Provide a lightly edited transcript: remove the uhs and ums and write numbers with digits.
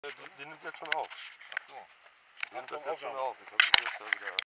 Die nimmt jetzt schon auf. Ach so. Die nimmt das jetzt schon auf. Ich habe das jetzt ja wieder.